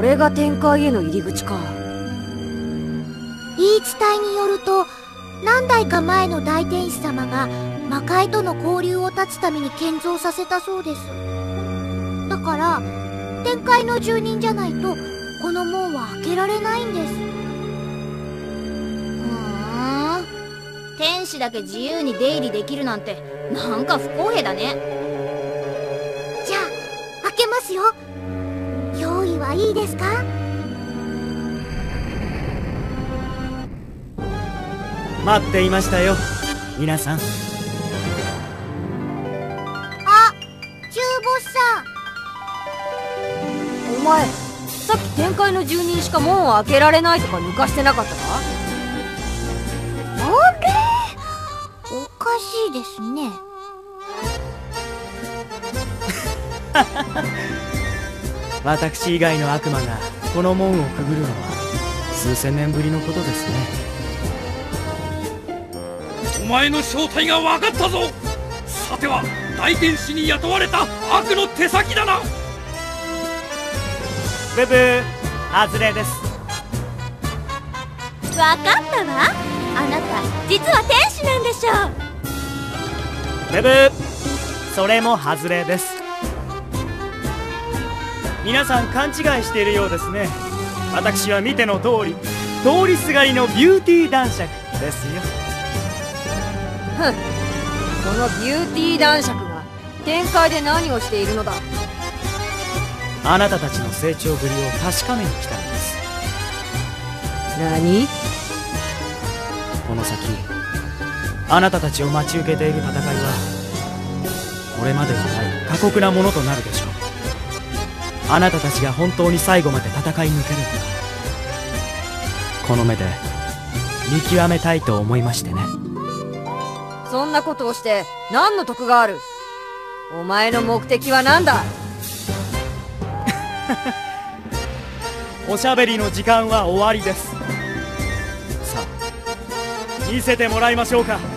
れが天界への入り口か。 言い伝えによると、何代か前の大天使様が魔界との交流を断つために建造させたそうです。だから天界の住人じゃないとこの門は開けられないんです。 天使だけ自由に出入りできるなんてなんか不公平だね。 じゃあ開けますよ。用意はいいですか？ 待っていましたよ皆さん。 あ、中ボスさお前さっき天界の住人しか門を開けられないとか抜かしてなかったか？ ん。あれ、おかしいですね。 私以外の悪魔がこの門をくぐるのは数千年ぶりのことですね。 お前の正体が分かったぞ。さては大天使に雇われた悪の手先だな。 ブブー、外れです。 分かったわ。あなた実は天使なんでしょう。 ブブー、それも外れです。皆さん勘違いしているようですね。私は見ての通り通りすがりのビューティー男爵ですよ。 ふん、このビューティー男爵が天界で何をしているのだ？ あなたたちの成長ぶりを確かめに来たのです。 何？ この先あなたたちを待ち受けている戦いはこれまでにない過酷なものとなるでしょう。あなたたちが本当に最後まで戦い抜けるのか、この目で見極めたいと思いましてね。 そんなことをして何の得がある？お前の目的は何だ？ おしゃべりの時間は終わりです。さあ見せてもらいましょうか。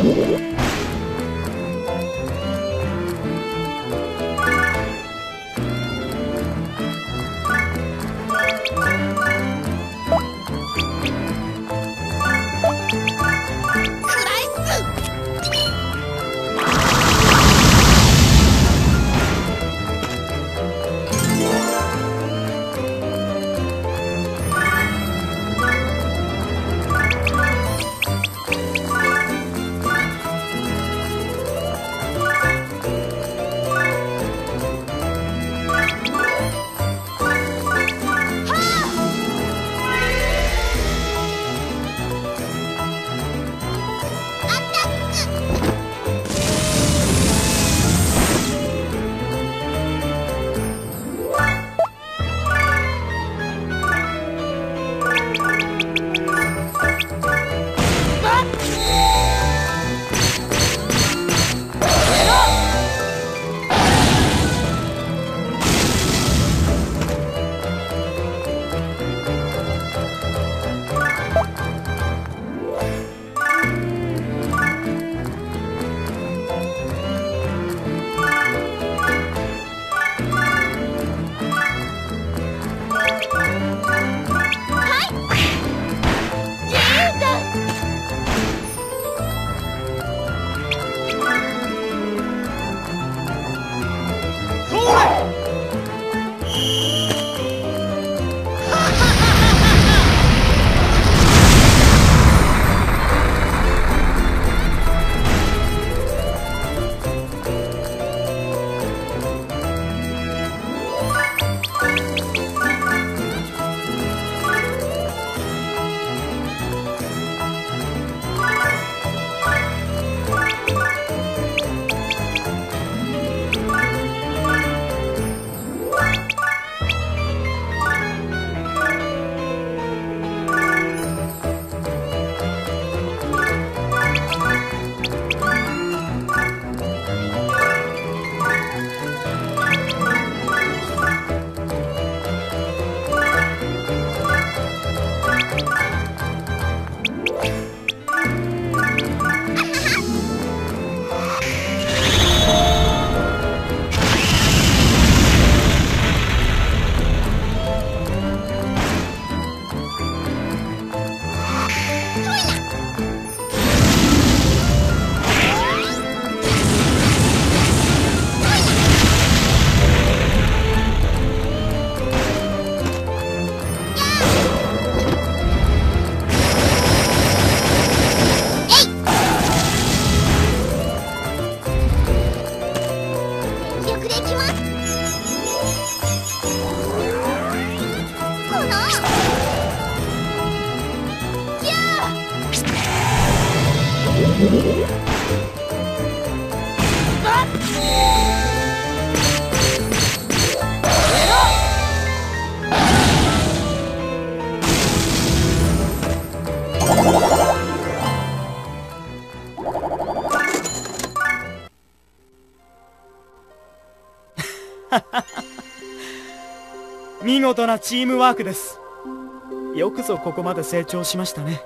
見事なチームワークです。よくぞここまで成長しましたね。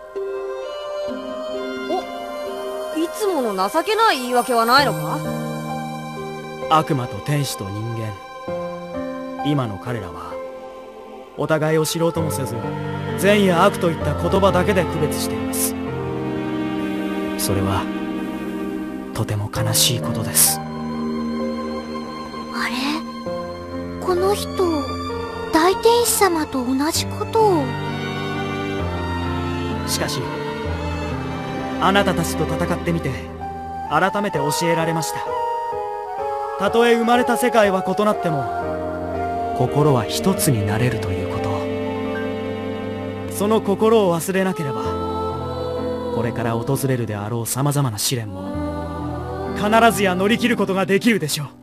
お、いつもの情けない言い訳はないのか？ 悪魔と天使と人間、今の彼らはお互いを知ろうともせず善や悪といった言葉だけで区別しています。それはとても悲しいことです。 あれ？この人、大天使様と同じことを。 しかしあなたたちと戦ってみて改めて教えられました。たとえ生まれた世界は異なっても心は一つになれるということ。その心を忘れなければこれから訪れるであろう様々な試練も必ずや乗り切ることができるでしょう。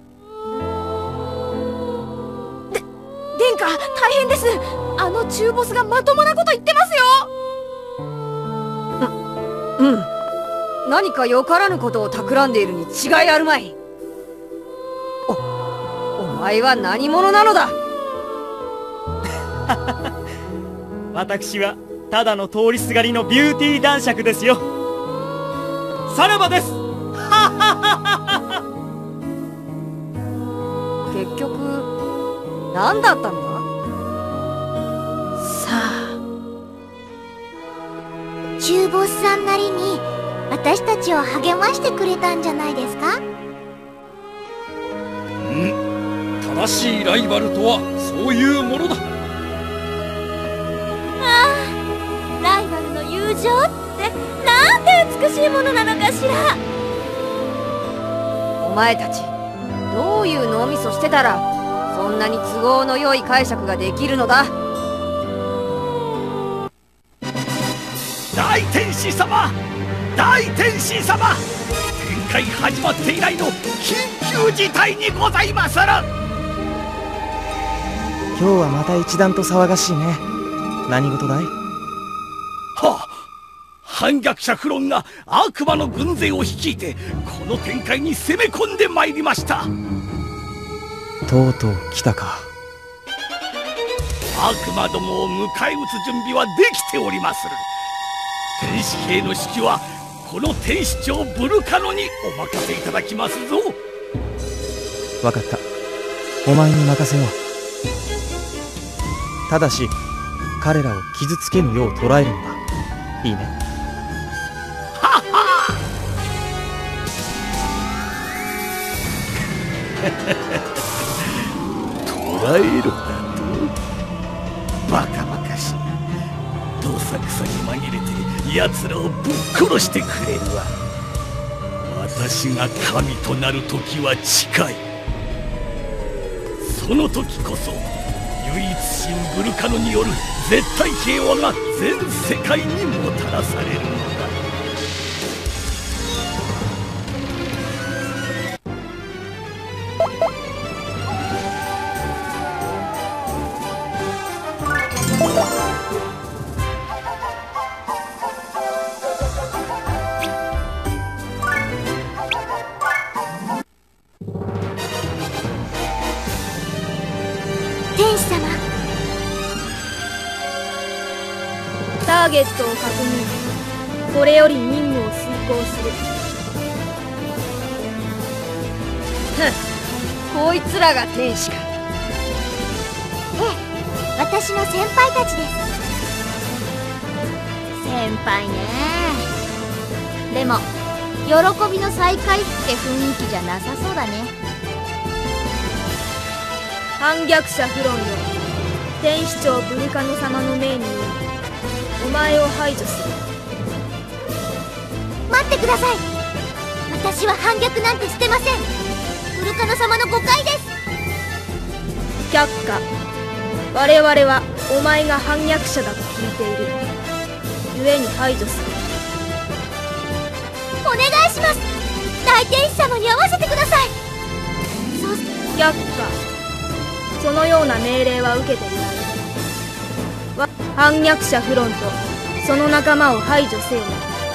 殿下、大変です。あの中ボスがまともなこと言ってますよ。 うん。何かよからぬことを企んでいるに違いあるまい。お前は何者なのだ？ 私はただの通りすがりのビューティー男爵ですよ。 さらばです。 結局何だったんだ？ さあ、 中ボスさんなりに私たちを励ましてくれたんじゃないですか？ 正しいライバルとはそういうものだ。 ライバルの友情ってなんて美しいものなのかしら。 お前たちどういう脳みそしてたらそんなに都合の良い解釈ができるのだ。 大天使様、大天使様、展開始まって以来の緊急事態にございまする。 今日はまた一段と騒がしいね。何事だい？ はあ、反逆者フロンが悪魔の軍勢を率いてこの展開に攻め込んでまいりました。 とうとう来たか。 悪魔どもを迎え撃つ準備はできておりまする。天使兵の指揮はこの天使長ブルカノにお任せいただきますぞ。 わかった。お前に任せよう。ただし彼らを傷つけぬよう捕らえるのだ。いいね。 はは捕らえろだと。バカバカしい。どさくさに紛れて奴らをぶっ殺してくれるわ。私が神となる時は近い。その時こそ唯一神ブルカノによる絶対平和が全世界にもたらされるのだ。 天使様、 ターゲットを確認。これより任務を遂行する。 こいつらが天使か。 ええ、私の先輩たちです。 先輩ね。でも喜びの再会って雰囲気じゃなさそうだね。反逆者フロンよ、天使長ブルカノ様の命によりお前を排除する。 待ってください。私は反逆なんてしてません。ブルカノ様の誤解です。 却下。我々はお前が反逆者だと聞いている。故に排除する。 お願いします。大天使様に会わせてください。 却下。そのような命令は受けていない。反逆者フロンとその仲間を排除せよな。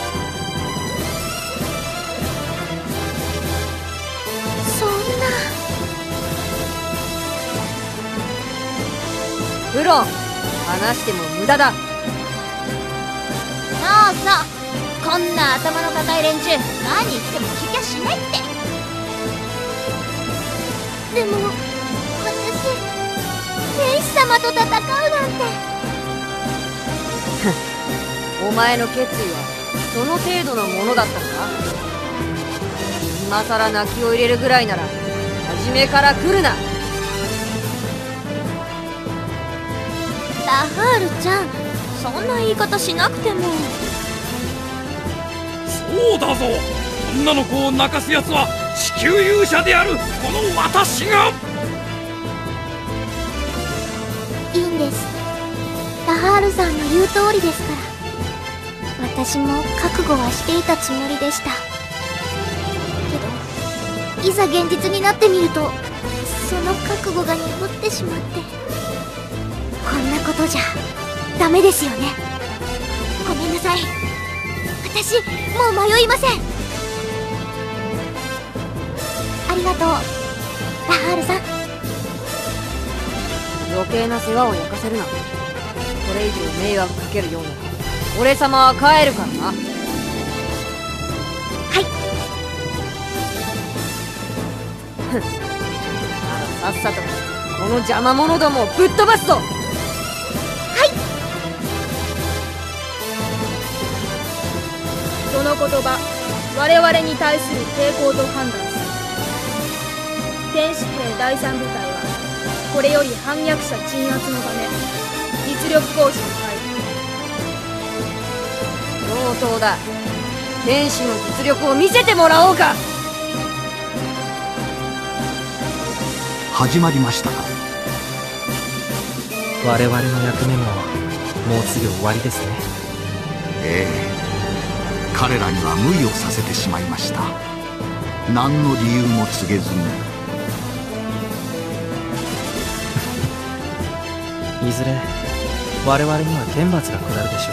そんな。 フロン、話しても無駄だ。 そうそう、こんな頭の固い連中何言っても聞きゃしないって。 でも天使様と戦うなんて。 お前の決意はその程度のものだったのか？今さら泣きを入れるぐらいなら初めから来るな。 ラハールちゃん、そんな言い方しなくても。 そうだぞ、女の子を泣かす奴は地球勇者であるこの私が。 いいんです。ラハールさんの言う通りですから。私も覚悟はしていたつもりでした。けどいざ現実になってみるとその覚悟が鈍ってしまって。こんなことじゃダメですよね。ごめんなさい。私もう迷いません。ありがとう、ラハールさん。 余計な世話を焼かせるな。これ以上迷惑かけるようなら俺様は帰るからな。 はさっさとこの邪魔者どもをぶっ飛ばすぞ。 その言葉、我々に対する抵抗と判断する。天使兵第3部隊はこれより反逆者鎮圧のため実力行使に入る。 上等だ。天使の実力を見せてもらおうか。 始まりましたか。 我々の役目ももうすぐ終わりですね。 ええ、彼らには無理をさせてしまいました。何の理由も告げずに。 いずれ我々には天罰が下るでしょ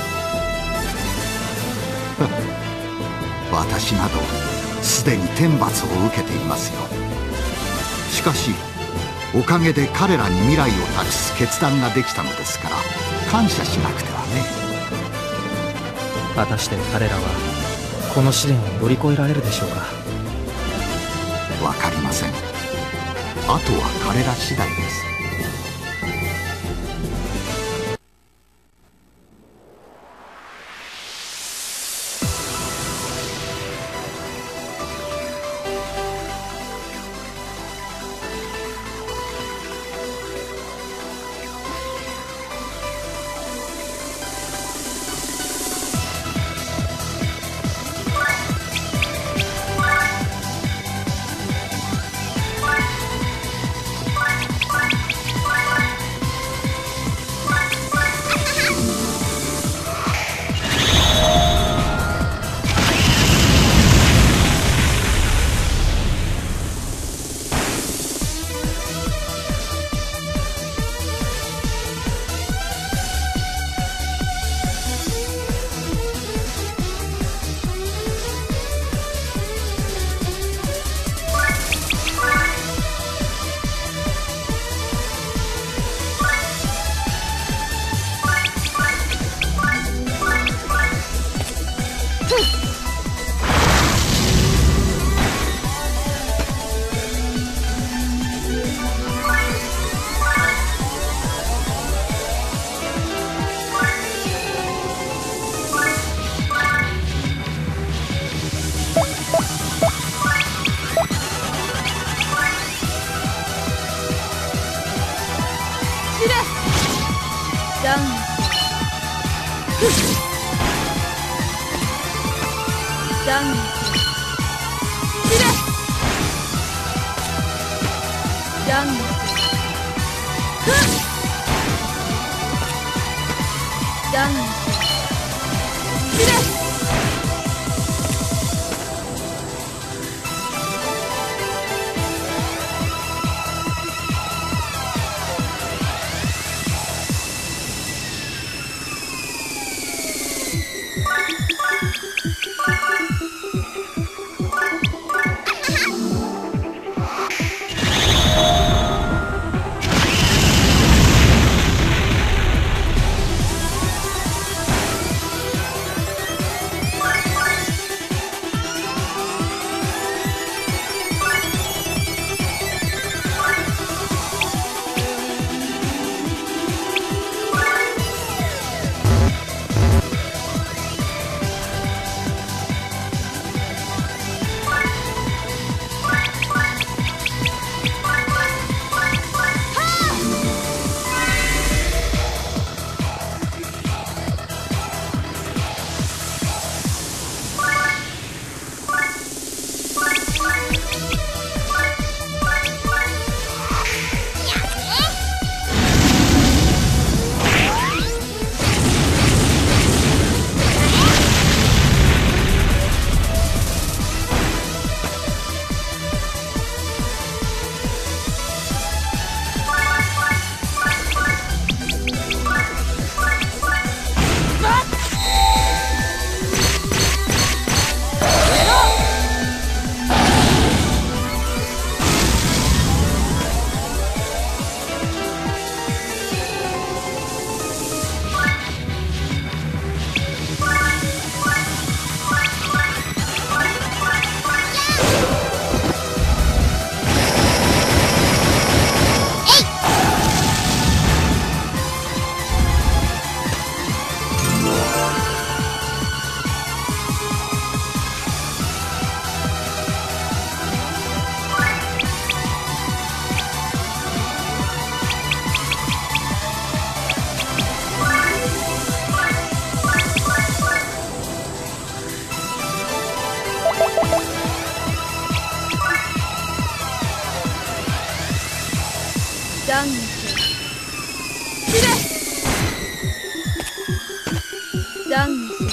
う私などすでに天罰を受けていますよ。しかしおかげで彼らに未来を託す決断ができたのですから感謝しなくてはね。 果たして彼らはこの試練を乗り越えられるでしょうか。 わかりません。あとは彼ら次第です。 断にせよ。断にせよ。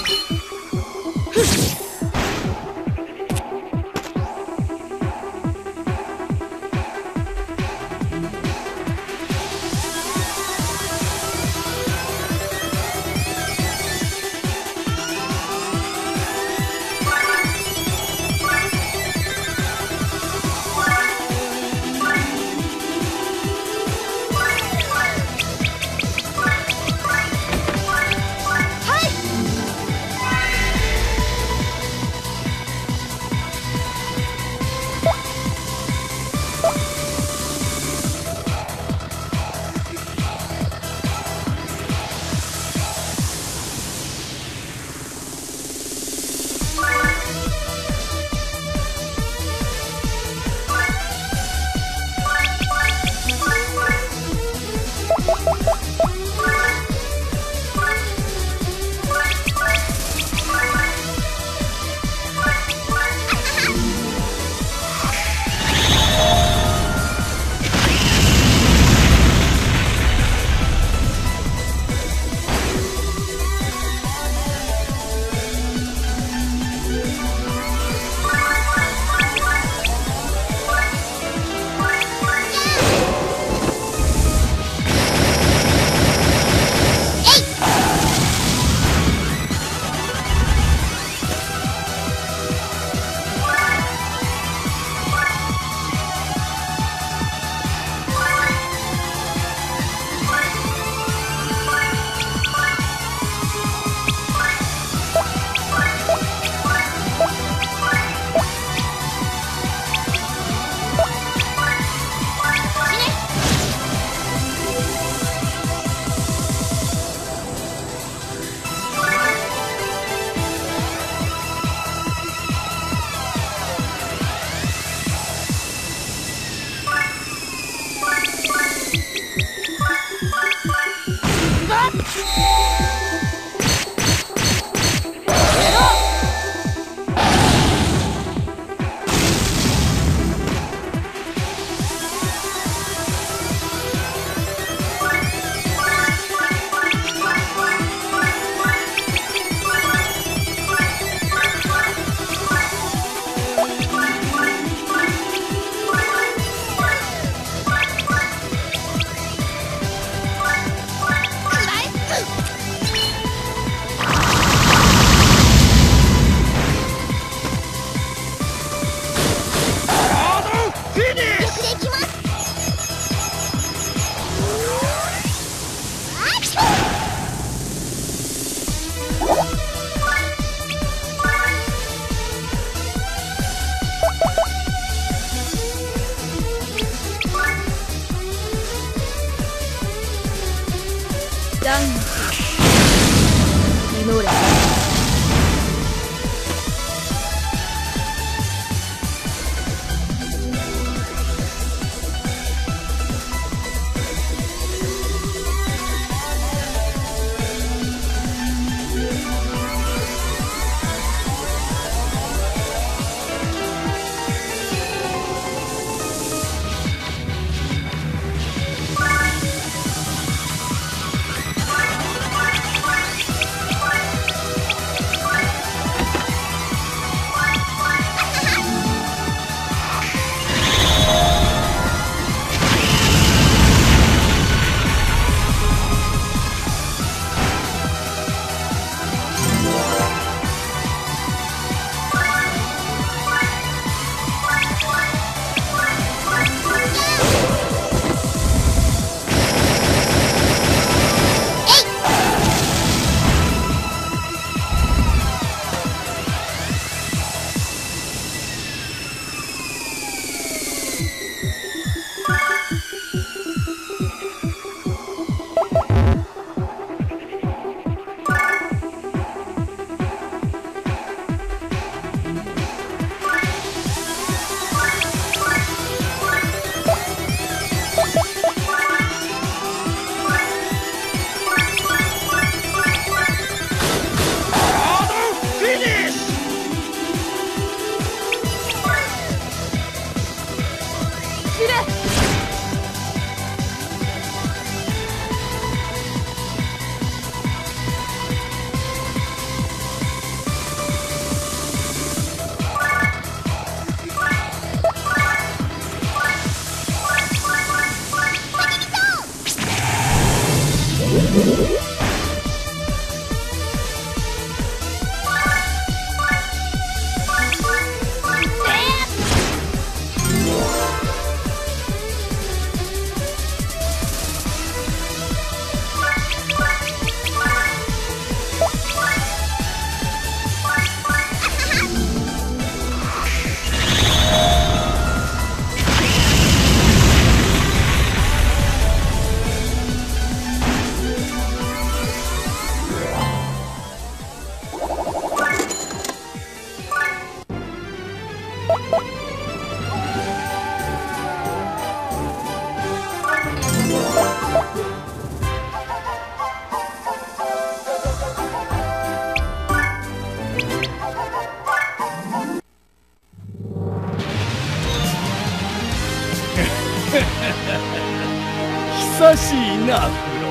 久しいなフロ。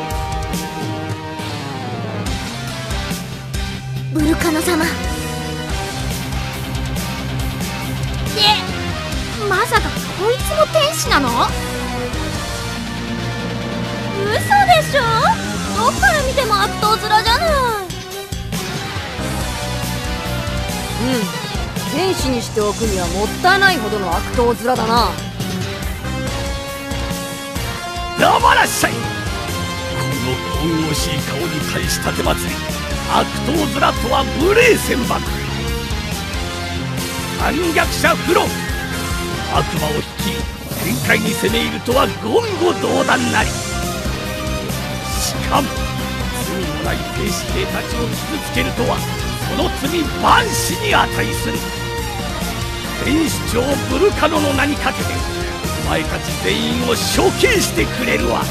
ブルカノ様。まさかこいつも天使なの？嘘でしょ？どっから見ても悪党面じゃない。 天使にしておくにはもったいないほどの悪党面だな。 黙らっしゃい。この神々しい顔に対したてまつり、悪党面とは無礼千万。反逆者フロ、悪魔を率い天界に攻め入るとは言語道断なり。しかも罪もない兵士兵たちを傷つけるとは、その罪万死に値する。天使長ブルカノの名にかけてお前たち全員を処刑してくれるわ。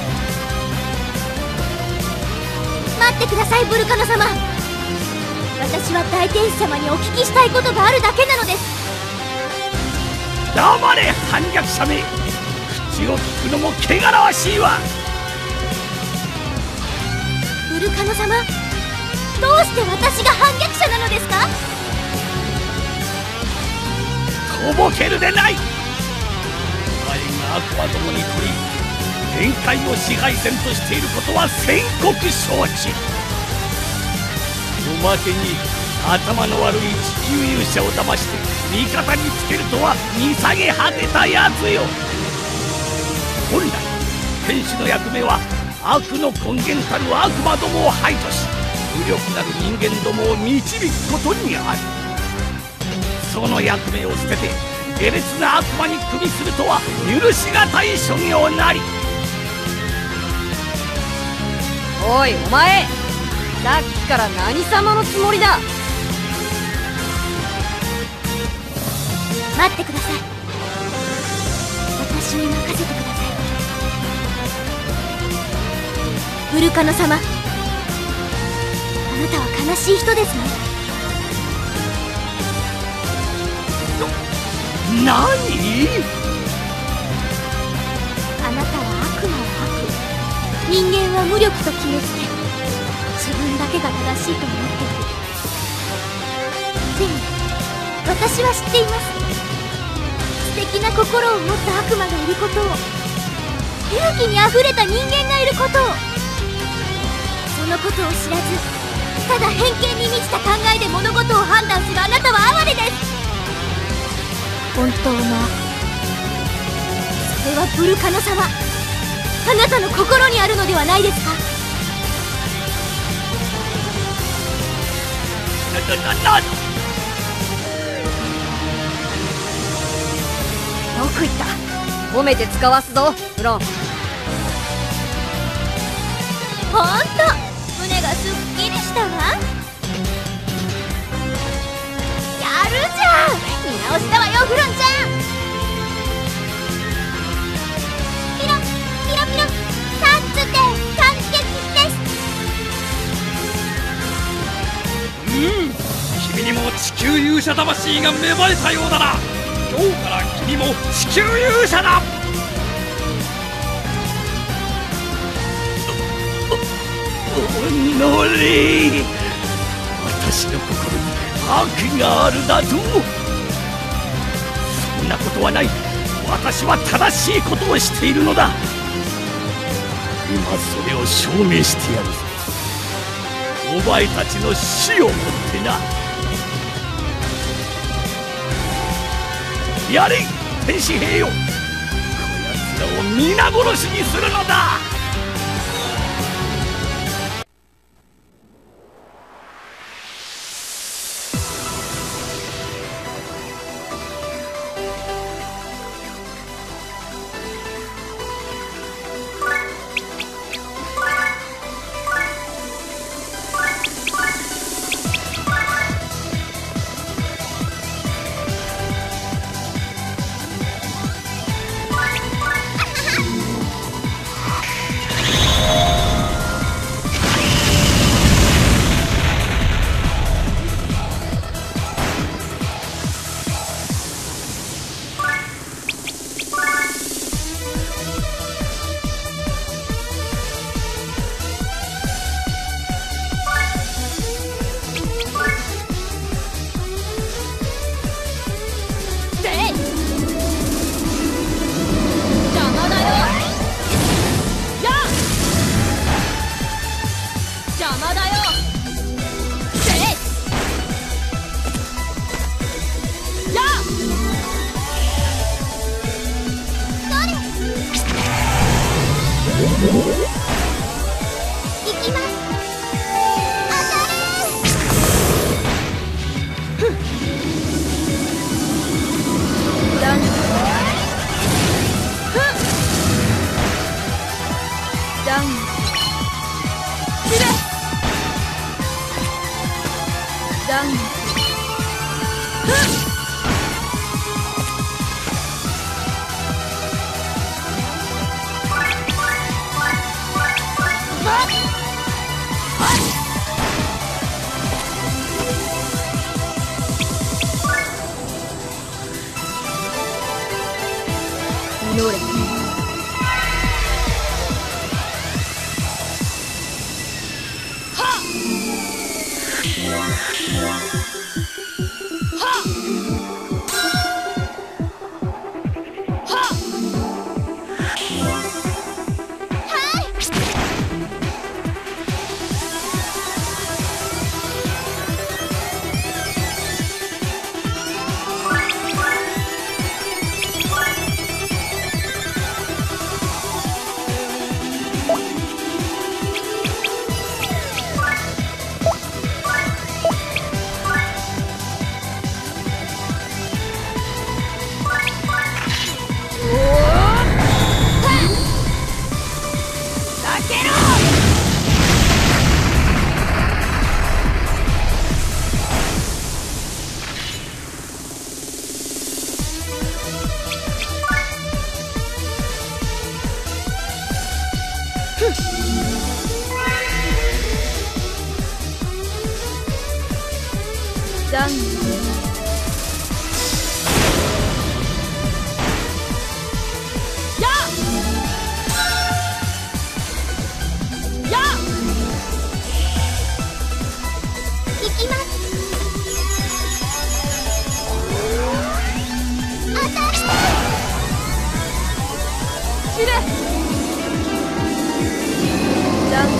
待ってくださいブルカノ様。私は大天使様にお聞きしたいことがあるだけなのです。 黙れ反逆者め。口を聞くのも汚らわしいわ。 ブルカノ様、どうして私が反逆者なのですか？ とぼけるでない。お前が悪魔どもに取り天界を支配せんとしていることは宣告承知。おまけに頭の悪い地球勇者を騙して味方につけるとは見下げ果てたやつよ。本来天使の役目は悪の根源たる悪魔どもを排除し、無力なる人間どもを導くことにある。その役目を捨てて下劣な悪魔に首するとは許しがたい所業なり。 おいお前、さっきから何様のつもりだ？ 待ってください。私に任せてください。ブルカノ様、あなたは悲しい人ですね。 何？ あなたは悪魔は悪、人間は無力と決めつけ、自分だけが正しいと思っている。でも私は知っています。素敵な心を持った悪魔がいることを、勇気にあふれた人間がいることを。そのことを知らず、ただ偏見に満ちた考えで物事を判断するあなたは哀れです。本当の悪、それはブルカノ様、あなたの心にあるのではないですか？ よく言った。褒めて使わすぞフロン。 ほんと胸がすっきりしたわ。やるじゃん、見直したわよフロンちゃん。ピロピロピロ、タッツで完璧です。 君にも地球勇者魂が芽生えたようだな。今日から君も地球勇者だ。 おのれ、私の心に悪があるだと？そんなことはない。私は正しいことをしているのだ。今それを証明してやるぞ。お前たちの死をもってな。やれ天使兵よ、こやつらを皆殺しにするのだ。 行きます。当たれ。 断念。断念。散れ。断念。祈れ。断念。 行きます。当たれ。 散れ。断念。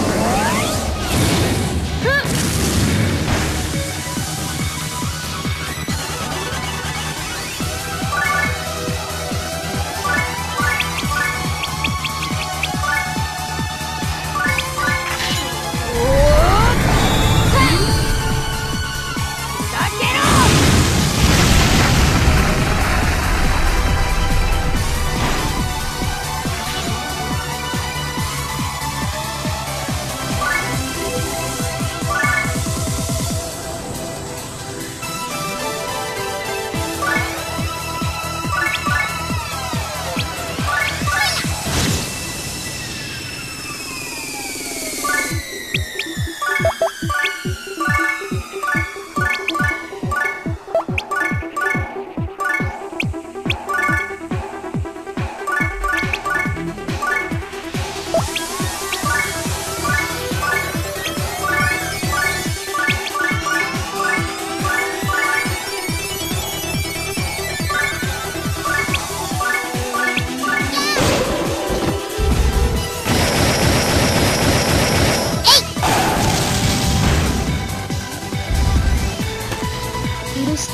許して。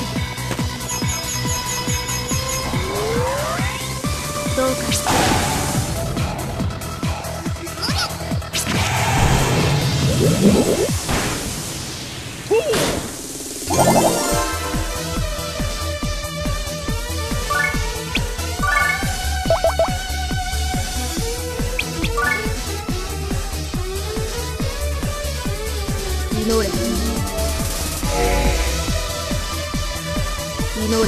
どうかして。祈れ。祈れ。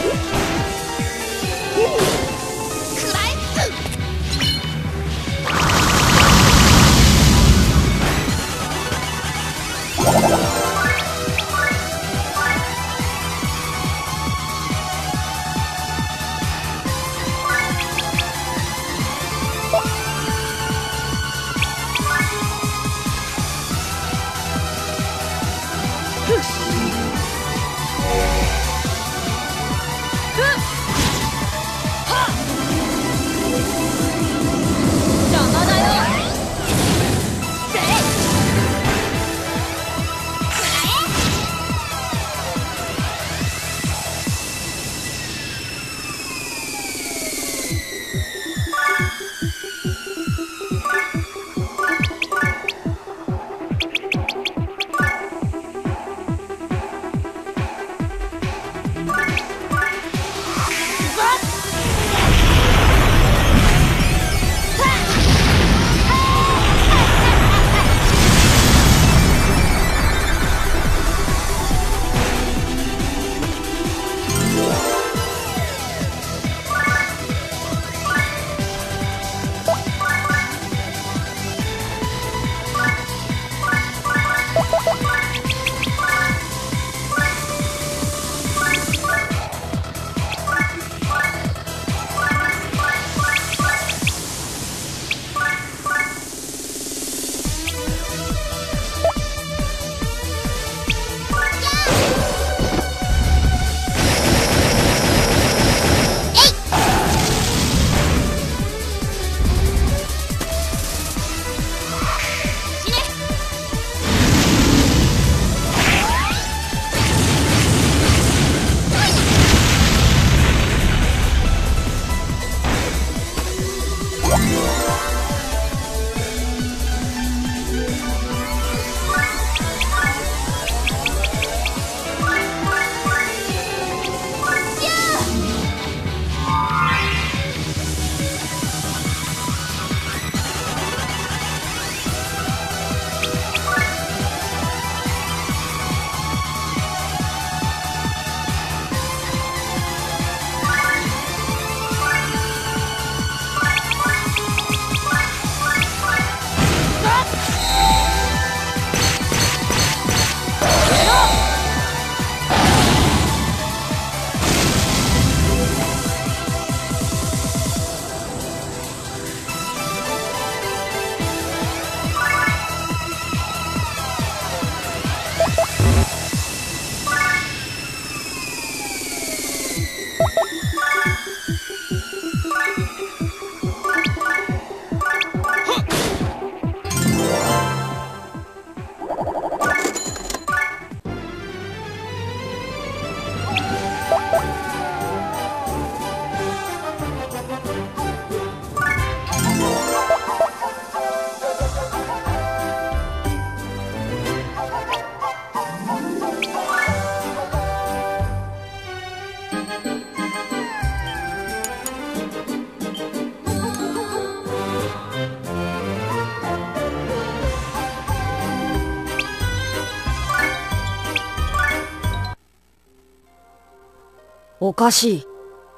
おかしい。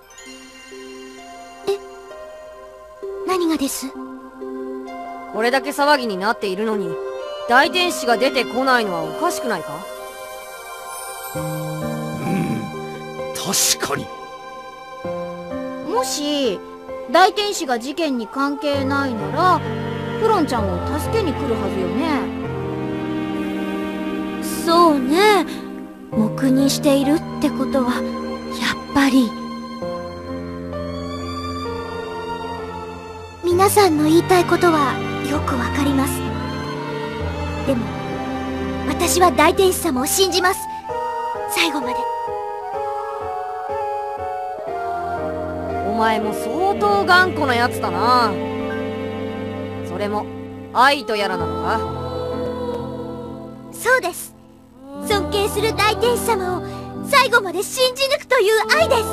何がです？ これだけ騒ぎになっているのに、大天使が出てこないのはおかしくないか？ 確かに。 もし大天使が事件に関係ないならフロンちゃんを助けに来るはずよね。 そうね。黙認しているってことはやっぱり。皆さんの言いたいことはよくわかります。でも私は大天使様を信じます。最後まで。 お前も相当頑固なやつだな。それも愛とやらなのか？ そうです。尊敬する大天使様を最後まで信じ抜くという愛です。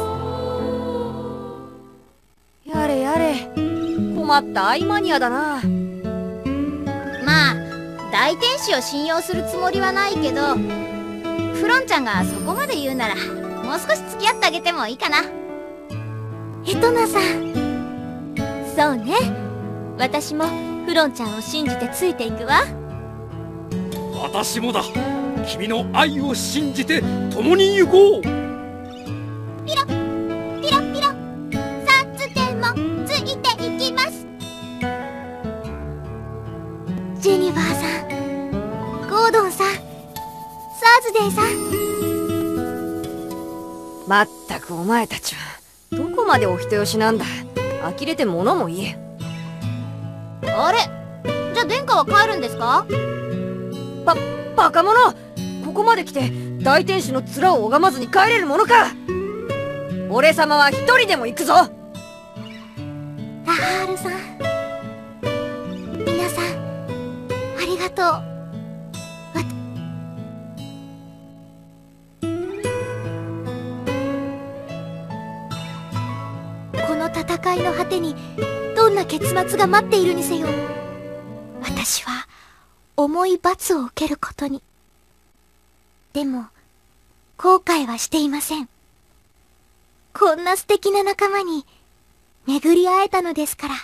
やれやれ、困った愛マニアだな。 まあ大天使を信用するつもりはないけど、フロンちゃんがそこまで言うならももう少し付き合ってあげてもいいかな。エトナさん。そうね。私もフロンちゃんを信じてついていくわ。 私もだ。君の愛を信じて共に行こう。 ピロピロピロ、サツデもついていきます。ジェニファーさん、ゴードンさん、サーズデイさん。 まったくお前たちはどこまでお人よしなんだ。呆れて物も言え。 あれ、じゃあ殿下は帰るんですか？ バカ者、ここまで来て大天使の面を拝まずに帰れるものか。俺様は一人でも行くぞ。 ラハールさん、皆さんありがとう。この戦いの果てにどんな結末が待っているにせよ、私は重い罰を受けることに。でも後悔はしていません。こんな素敵な仲間に巡り会えたのですから。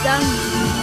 残念。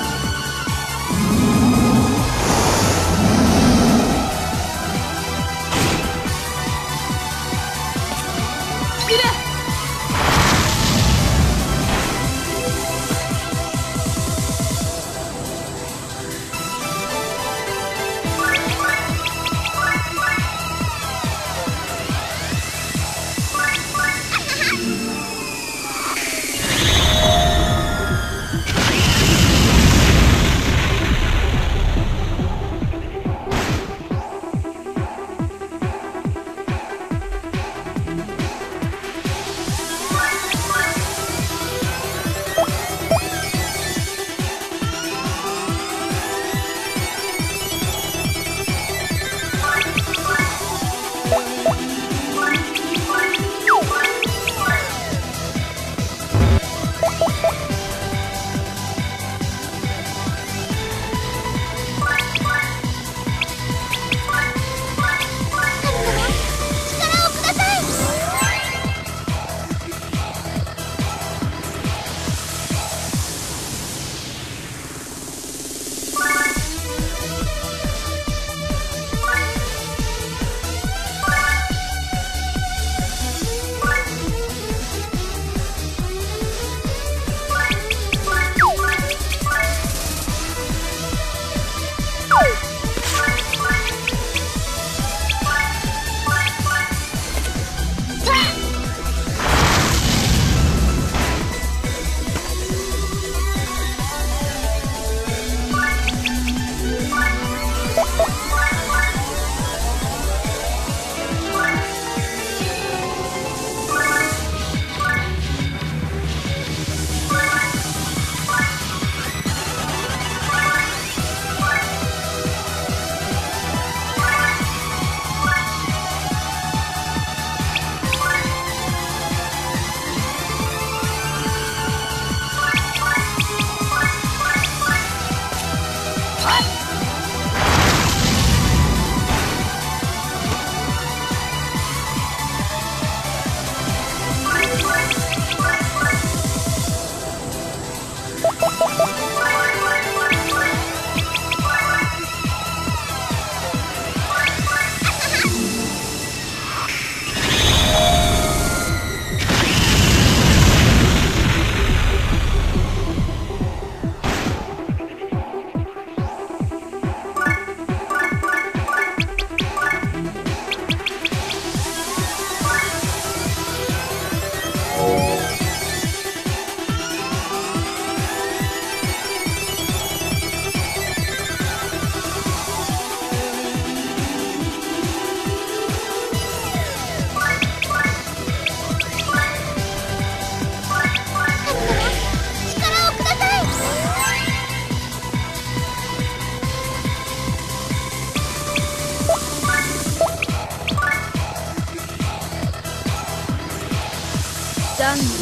残念。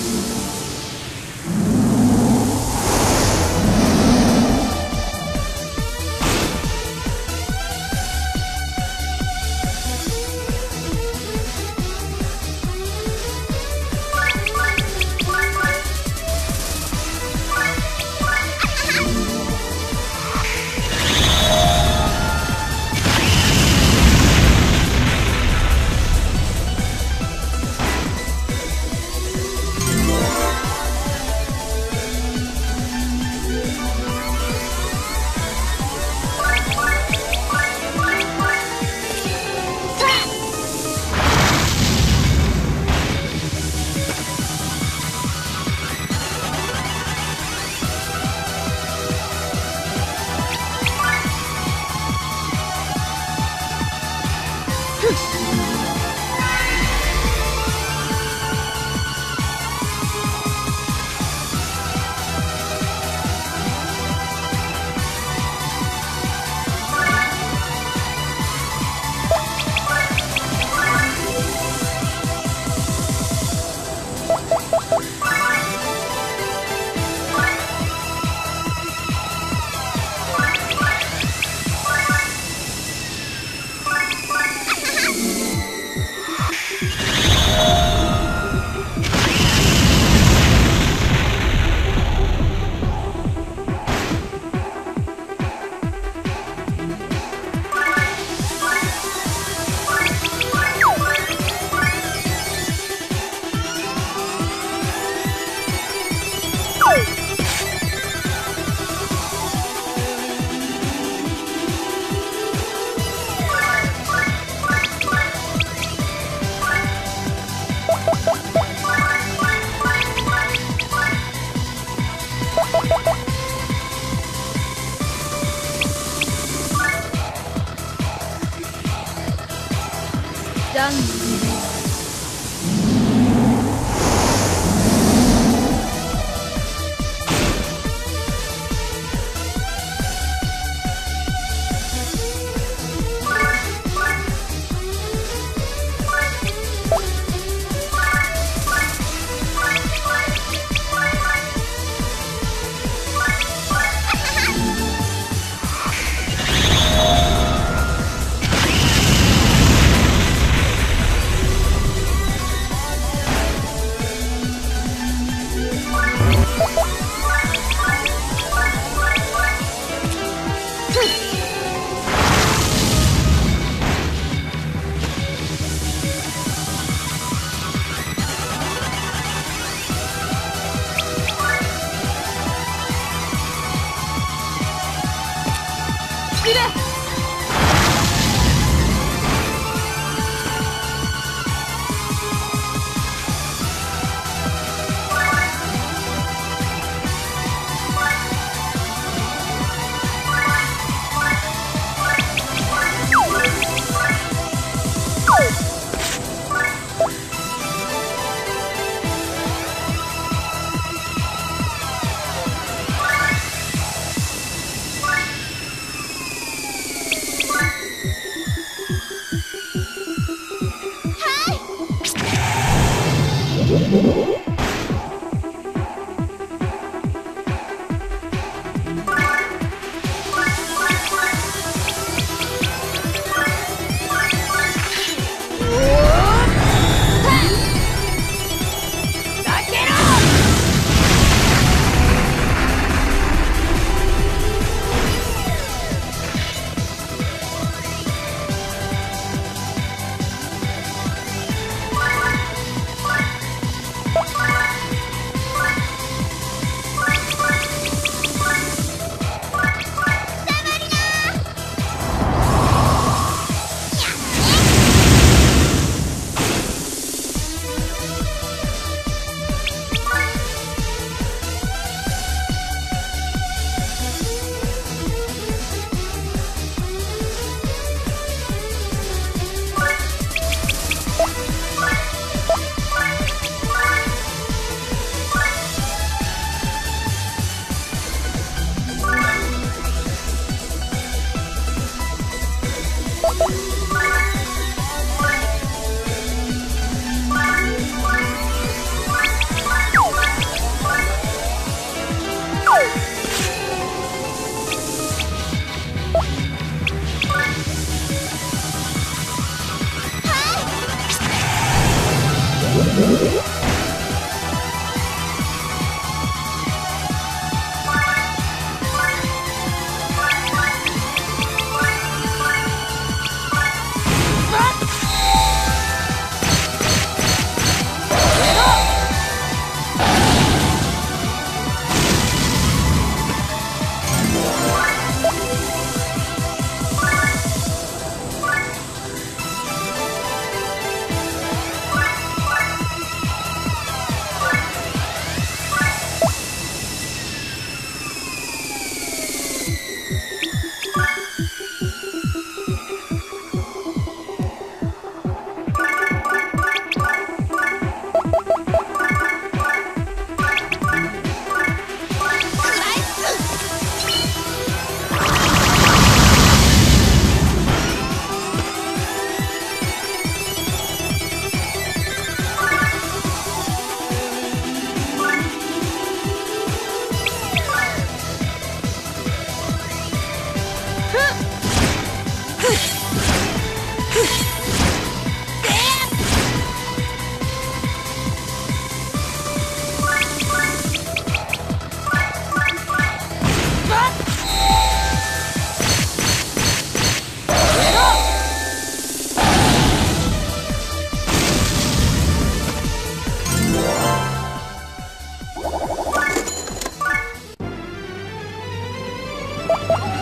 う